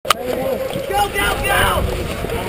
Go, go, go!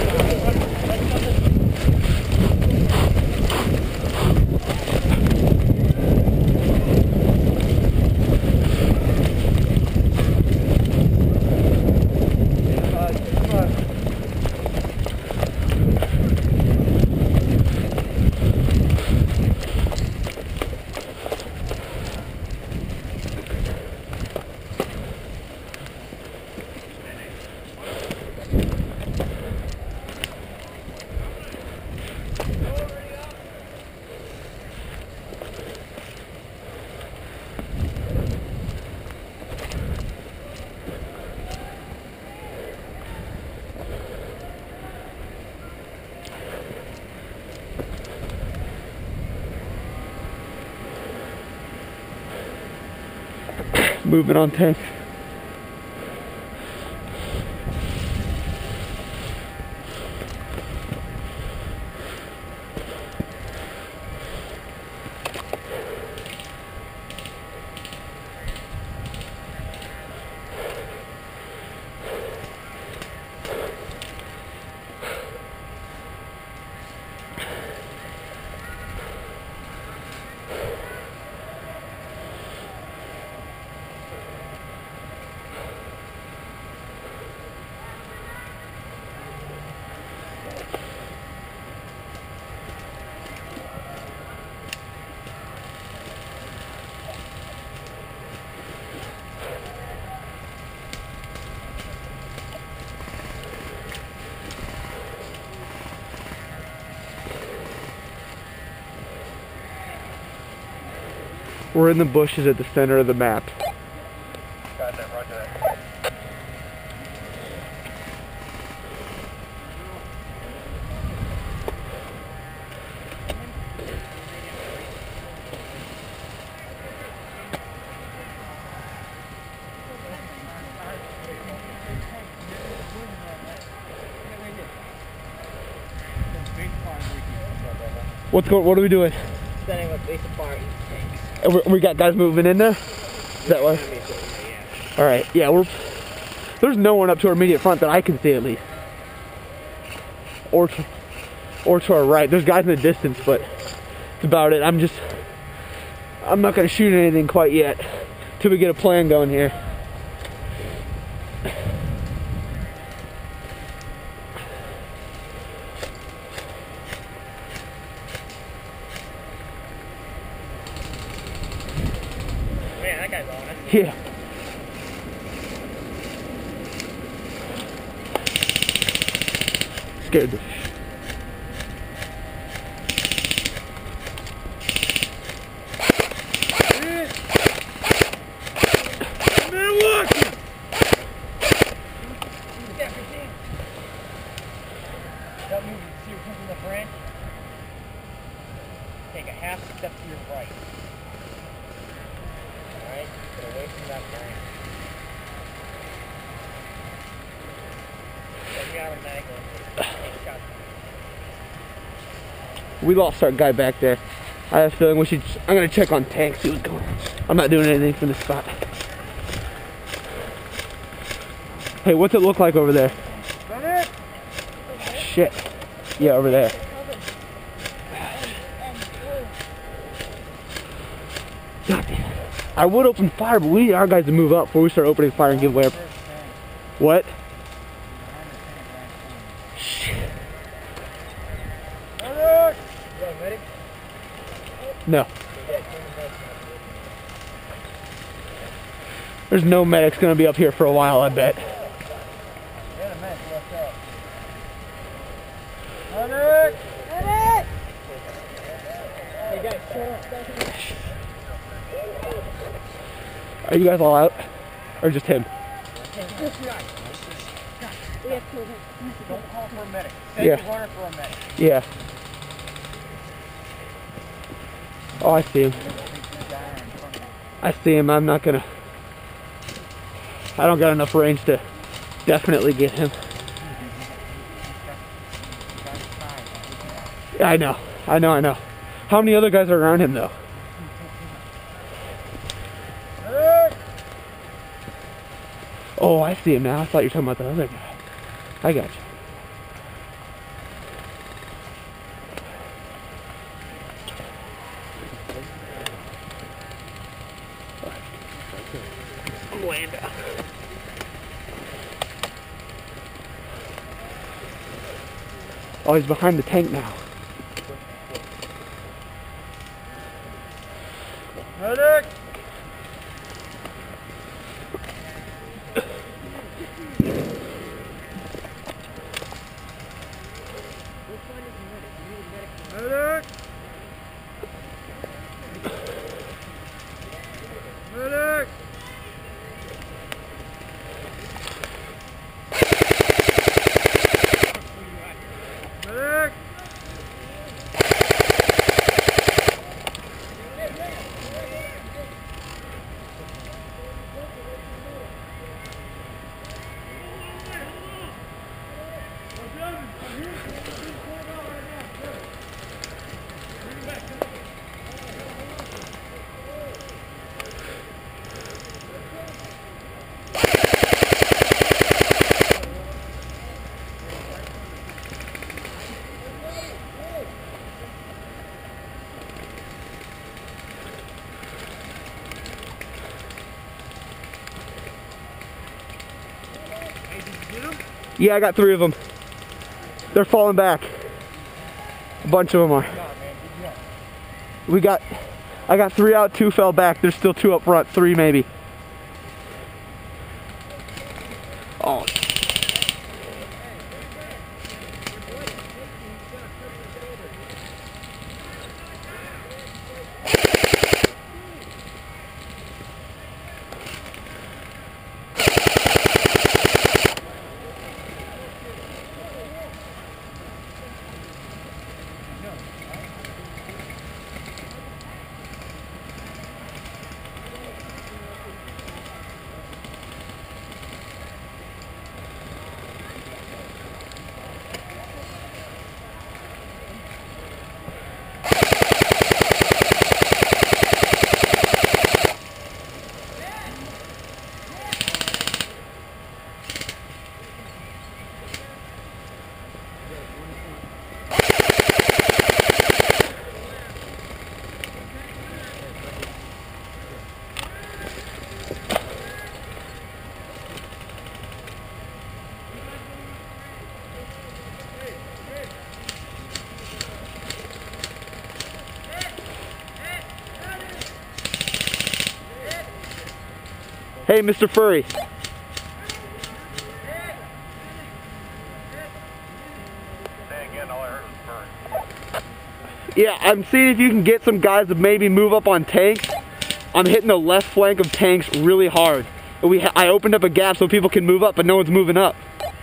Moving on tank. We're in the bushes at the center of the map. Got that, roger that. What are we doing? Setting with base apart. We got guys moving in there? Is that way? Alright, yeah, there's no one up to our immediate front that I can see at least. Or to our right. There's guys in the distance, but that's about it. I'm not gonna shoot anything quite yet till we get a plan going here. Yeah. Scared the fish. Take a half step to your right. Alright? Get away from that branch. We lost our guy back there. I have a feeling I'm gonna check on tank, see what's going on. I'm not doing anything from this spot. Hey, what's it look like over there? Shit. Yeah, over there. God damn. I would open fire, but we need our guys to move up before we start opening fire and give away. What? Shit. No. There's no medics gonna be up here for a while, I bet. Are you guys all out? Or just him? Don't call for a medic. Yeah. Send the runner for a medic. Yeah. Oh, I see him. I see him. I'm not gonna... I don't got enough range to definitely get him. Yeah, I know. How many other guys are around him, though? Oh, I see him now. I thought you were talking about the other guy. I got you. Land down. Oh, he's behind the tank now. Medic! Medic! Medic! Medic! Yeah, I got 3 of them. They're falling back. A bunch of them are. I got 3 out, 2 fell back. There's still 2 up front, 3 maybe. Oh. Hey, Mr. Furry. Say again, all I heard was bird. Yeah, I'm seeing if you can get some guys to maybe move up on tanks. I'm hitting the left flank of tanks really hard. I opened up a gap so people can move up, but no one's moving up.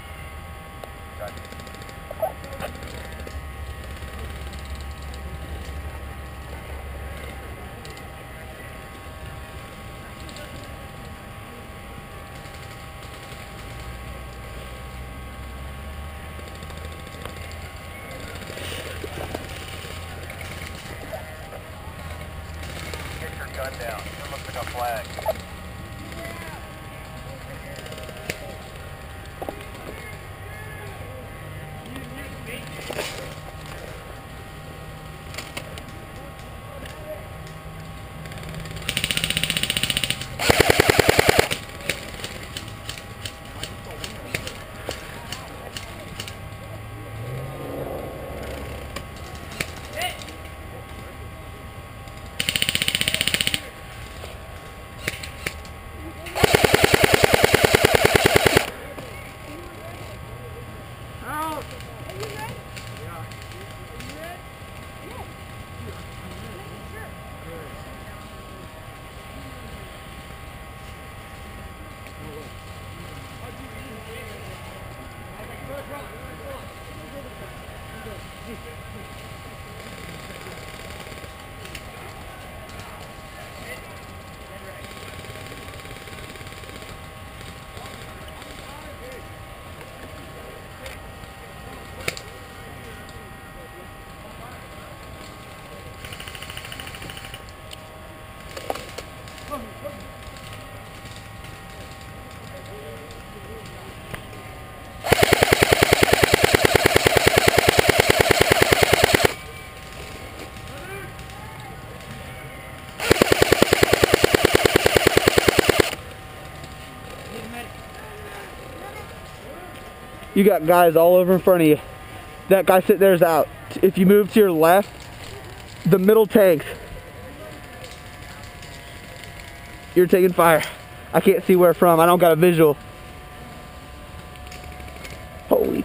Get your gun down. It looks like a flag. You got guys all over in front of you. That guy sitting there is out. If you move to your left, the middle tanks, you're taking fire. I can't see where from. I don't got a visual. Holy.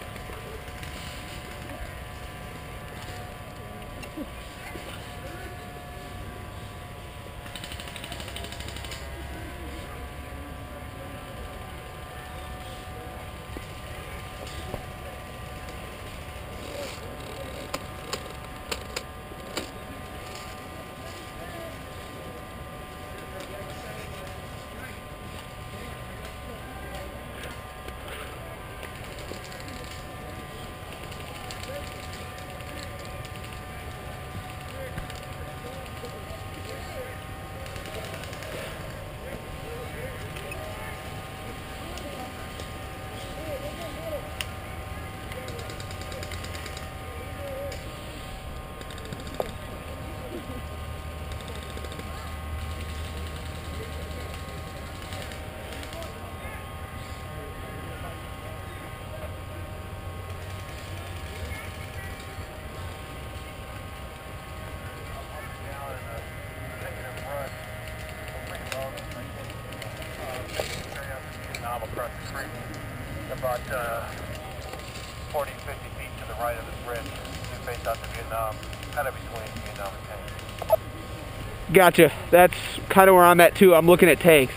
Across the creek, about 40, 50 feet to the right of the bridge, we face out to Vietnam, kind of between Vietnam and tanks. Gotcha. That's kind of where I'm at too. I'm looking at tanks.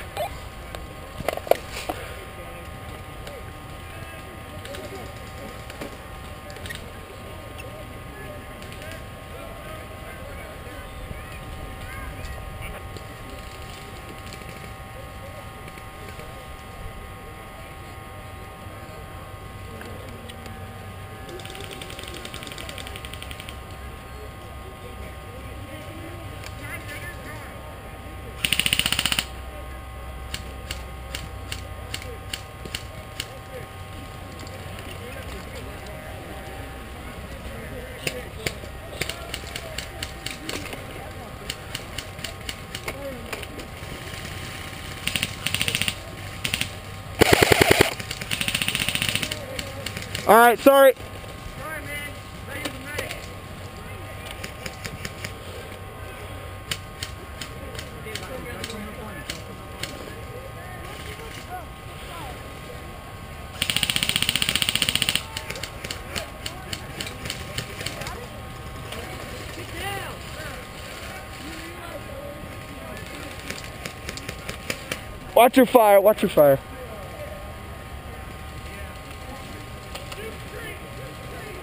All right, sorry. Sorry, man. Thank you, mate. Watch your fire, watch your fire.